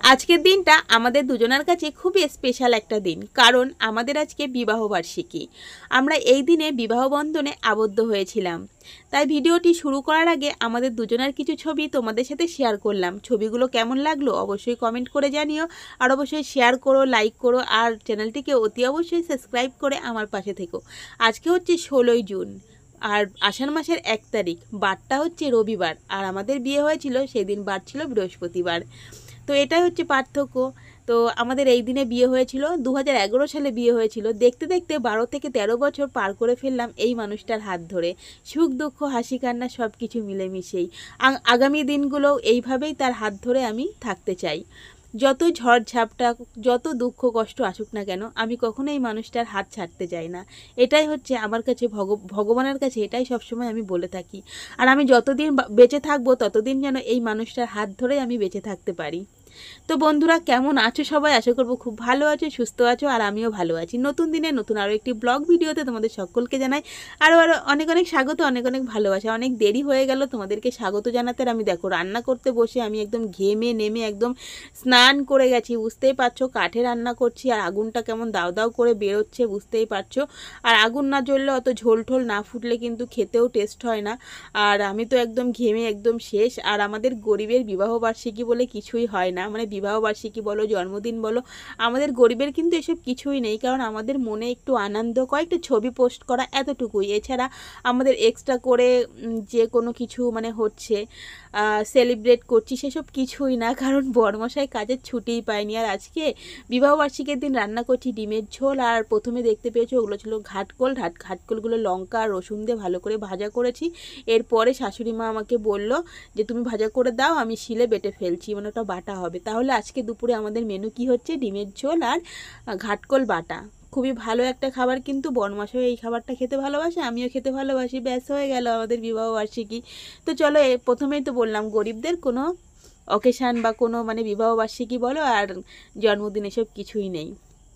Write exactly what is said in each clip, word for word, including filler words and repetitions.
আজকের দিনটা আমাদের দুজনের কাছে খুবই স্পেশাল একটা দিন, কারণ আমাদের আজকে বিবাহ বার্ষিকী। আমরা এই দিনে বিবাহ বন্ধনে আবদ্ধ হয়েছিলাম। তাই ভিডিওটি শুরু করার আগে আমাদের দুজনের কিছু ছবি তোমাদের সাথে শেয়ার করলাম। ছবিগুলো কেমন লাগলো অবশ্যই কমেন্ট করে জানিও, আর অবশ্যই শেয়ার করো, লাইক করো, আর চ্যানেলটিকে অতি অবশ্যই সাবস্ক্রাইব করে আমার পাশে থেকো। আজকে হচ্ছে ষোলোই জুন, আর আষাঢ় মাসের এক তারিখ, বারটা হচ্ছে রবিবার, আর আমাদের বিয়ে হয়েছিল সেদিন বার ছিল বৃহস্পতিবার। তো এটাই হচ্ছে পার্থক্য। তো আমাদের এই দিনে বিয়ে হয়েছিল, দু হাজার এগারো সালে বিয়ে হয়েছিল। দেখতে দেখতে বারো থেকে তেরো বছর পার করে ফেললাম এই মানুষটার হাত ধরে, সুখ দুঃখ হাসি কান্না সব কিছু মিলেমিশেই। আগামী দিনগুলোও এইভাবেই তার হাত ধরে আমি থাকতে চাই। যত ঝড় ঝাপটা, যত দুঃখ কষ্ট আসুক না কেন, আমি কখনো এই মানুষটার হাত ছাড়তে চাই না। এটাই হচ্ছে আমার কাছে ভগ ভগবানের কাছে এটাই সবসময় আমি বলে থাকি। আর আমি যতদিন বেঁচে থাকবো ততদিন যেন এই মানুষটার হাত ধরে আমি বেঁচে থাকতে পারি। তো বন্ধুরা, কেমন আছো সবাই? আশা করবো খুব ভালো আছো, সুস্থ আছো, আর আমিও ভালো আছি। নতুন দিনে নতুন আরও একটি ব্লগ ভিডিওতে তোমাদের সকলকে জানাই আরও আরও অনেক অনেক স্বাগত, অনেক অনেক ভালোবাসা। অনেক দেরি হয়ে গেল তোমাদেরকে স্বাগত জানাতে। আমি দেখো রান্না করতে বসে আমি একদম ঘেমে নেমে একদম স্নান করে গেছি, বুঝতেই পারছো। কাঠে রান্না করছি আর আগুনটা কেমন দাও দাও করে বেরোচ্ছে, বুঝতেই পারছো। আর আগুন না জ্বললে, অত ঝোল ঠোল না ফুটলে কিন্তু খেতেও টেস্ট হয় না। আর আমি তো একদম ঘেমে একদম শেষ। আর আমাদের গরিবের বিবাহবার্ষিকী বলে কিছুই হয় না, মানে বিবাহবার্ষিকী বলো, জন্মদিন বলো, আমাদের গরিবের কিন্তু এসব কিছুই নেই। কারণ আমাদের মনে একটু আনন্দ, কয়েকটা ছবি পোস্ট করা, এতটুকুই। এছাড়া আমাদের এক্সট্রা করে যে কোনো কিছু মানে হচ্ছে সেলিব্রেট করছি সেসব কিছুই না, কারণ বড়মশাই কাজের ছুটিই পায়নি। আর আজকে বিবাহবার্ষিকীর দিন রান্না করছি ডিমের ঝোল, আর প্রথমে দেখতে পেয়েছো ওগুলো ছিল ঘাটকোল। ঘাট ঘাটকোলগুলো লঙ্কা আর রসুন দিয়ে ভালো করে ভাজা করেছি। এরপরে শাশুড়ি মা আমাকে বলল যে তুমি ভাজা করে দাও, আমি শিলে বেটে ফেলছি, মানে ওটা বাটা হবে। তাহলে আজকে দুপুরে আমাদের মেনু কি হচ্ছে, ডিমের ঝোল আর ঘাটকোল বাটা। খুবই ভালো একটা খাবার, কিন্তু বনমাসও এই খাবারটা খেতে ভালোবাসে, আমিও খেতে ভালোবাসি। ব্যাস হয়ে গেল আমাদের বিবাহবার্ষিকী। তো চলো, প্রথমেই তো বললাম গরিবদের কোনো অকেশান বা কোনো মানে বিবাহবার্ষিকী বলো আর জন্মদিন এসব কিছুই নেই।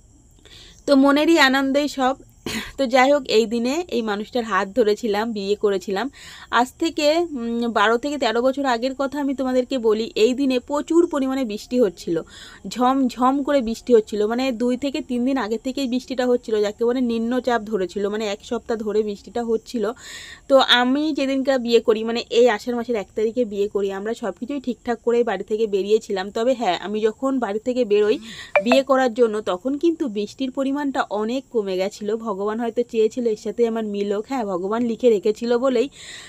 তো মনেরই আনন্দেই সব। তো যাই হোক, এই দিনে এই মানুষটার হাত ধরেছিলাম, বিয়ে করেছিলাম। আজ থেকে বারো থেকে তেরো বছর আগের কথা আমি তোমাদেরকে বলি। এই দিনে প্রচুর পরিমাণে বৃষ্টি হচ্ছিল, ঝম ঝম করে বৃষ্টি হচ্ছিল। মানে দুই থেকে তিন দিন আগে থেকেই বৃষ্টিটা হচ্ছিল, যাকে বলে নিম্নচাপ ধরেছিল, মানে এক সপ্তাহ ধরে বৃষ্টিটা হচ্ছিল। তো আমি যেদিনকার বিয়ে করি, মানে এই আষাঢ় মাসের এক তারিখে বিয়ে করি, আমরা সব কিছুই ঠিকঠাক করে বাড়ি থেকে বেরিয়েছিলাম। তবে হ্যাঁ, আমি যখন বাড়ি থেকে বেরোই বিয়ে করার জন্য, তখন কিন্তু বৃষ্টির পরিমাণটা অনেক কমে গেছিলো। ভগবান হয়তো চেয়েছিল এর সাথে আমার মিল হোক। হ্যাঁ, ভগবান লিখে রেখেছিল বলেই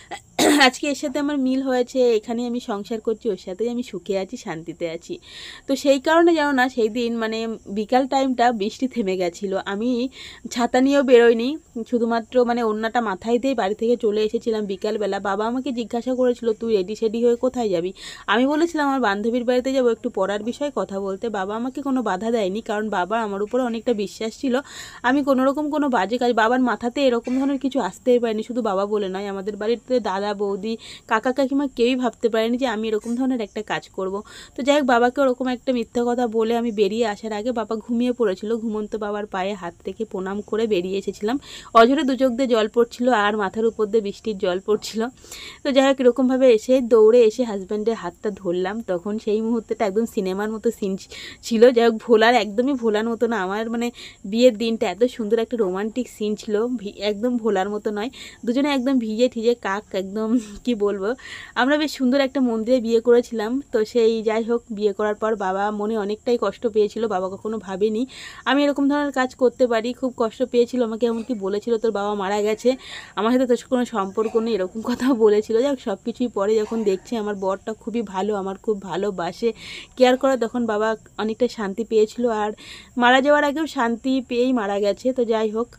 আজকে এর সাথে আমার মিল হয়েছে। এখানে আমি সংসার করছি, ওর সাথেই আমি সুখে আছি, শান্তিতে আছি। তো সেই কারণে জানো না, সেই দিন মানে বিকাল টাইমটা বৃষ্টি থেমে গেছিলো। আমি ছাতা নিয়েও বেরোইনি, শুধুমাত্র মানে ওড়নাটা মাথায় দিয়ে বাড়ি থেকে চলে এসেছিলাম বিকালবেলা। বাবা আমাকে জিজ্ঞাসা করেছিল তুই রেডি সেডি হয়ে কোথায় যাবি। আমি বলেছিলাম আমার বান্ধবীর বাড়িতে যাবো একটু পড়ার বিষয়ে কথা বলতে। বাবা আমাকে কোনো বাধা দেয়নি, কারণ বাবা আমার উপরে অনেকটা বিশ্বাস ছিল। আমি কোনো রকম কোনো বাজে কাজ, বাবার মাথাতে এরকম ধরনের কিছু আসতেই পারেনি। শুধু বাবা বলে নয়, আমাদের বাড়িতে দাদা বৌদি কাকা কাকিমা কেউই ভাবতে পারেনি যে আমি এরকম ধরনের একটা কাজ করব। তো যাই হোক, বাবাকে ওরকম একটা মিথ্যা কথা বলে আমি বেরিয়ে আসার আগে বাবা ঘুমিয়ে পড়েছিল। ঘুমন্ত বাবার পায়ে হাত রেখে প্রণাম করে বেরিয়ে এসেছিলাম। অঝরে দু চোখ দিয়ে জল পড়ছিল আর মাথার উপর দিয়ে বৃষ্টির জল পড়ছিল। তো যাই হোক, এরকমভাবে এসে দৌড়ে এসে হাজব্যান্ডের হাতটা ধরলাম। তখন সেই মুহূর্তেটা একদম সিনেমার মতো সিন ছিল। যাই হোক, ভোলার একদমই ভোলার মতো না। আমার মানে বিয়ের দিনটা এত সুন্দর একটা রোমান্টিক সিন ছিল, একদম ভোলার মতো নয়। দুজনে একদম ভিজে ঠিজে কাক, একদম কি বলবো। আমরা বেশ সুন্দর একটা মন্দিরে বিয়ে করেছিলাম। তো সেই যাই হোক, বিয়ে করার পর বাবা মনে অনেকটাই কষ্ট পেয়েছিল। বাবা কখনো ভাবেনি আমি এরকম ধরনের কাজ করতে পারি, খুব কষ্ট পেয়েছিল। আমাকে এমনকি বলেছিল তোর বাবা মারা গেছে, আমার সাথে তোর কোনো সম্পর্ক নেই, এরকম কথাও বলেছিল। যাই হোক, সব কিছুই পরে যখন দেখছি আমার বরটা খুবই ভালো, আমার খুব ভালোবাসে, কেয়ার করে, তখন বাবা অনেকটা শান্তি পেয়েছিল। আর মারা যাওয়ার আগেও শান্তি পেয়েই মারা গেছে। তো যাই হোক,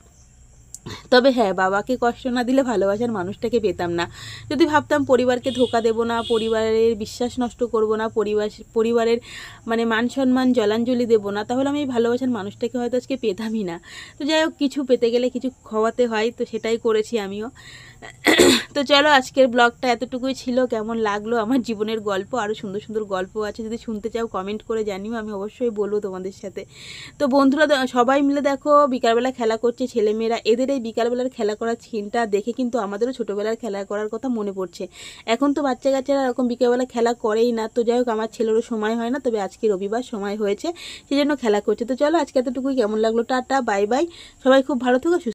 তবে হ্যাঁ, বাবাকে কষ্ট না দিলে ভালোবাসার মানুষটাকে পেতাম না। যদি ভাবতাম পরিবারকে ধোকা দেব না, পরিবারের বিশ্বাস নষ্ট করব না, পরিবার পরিবারের মানে মান সম্মান জলাঞ্জলি দেবো না, তাহলে আমি এই ভালোবাসার মানুষটাকে হয়তো আজকে পেতামই না। তো যাই হোক, কিছু পেতে গেলে কিছু খাওয়াতে হয়, তো সেটাই করেছি আমিও। তো চলো আজকের ব্লগটা এতটুকুই ছিল। কেমন লাগলো আমার জীবনের গল্প, আরও সুন্দর সুন্দর গল্প আছে, যদি শুনতে চাও কমেন্ট করে জানিও, আমি অবশ্যই বলবো তোমাদের সাথে। তো বন্ধুরা সবাই মিলে দেখো বিকালবেলা খেলা করছে ছেলেমেয়েরা। এদের এই বিকালবেলার খেলা করার সিনটা দেখে কিন্তু আমাদেরও ছোটোবেলার খেলা করার কথা মনে পড়ছে। এখন তো বাচ্চা কাচ্চারা এরকম বিকালবেলা খেলা করেই না। তো যাই হোক আমার ছেলেরও সময় হয় না, তবে আজকে রবিবার সময় হয়েছে সেই জন্য খেলা করছে। তো চলো আজকে এতটুকুই। কেমন লাগলো টাটা বাই বাই, সবাই খুব ভালো থেকো।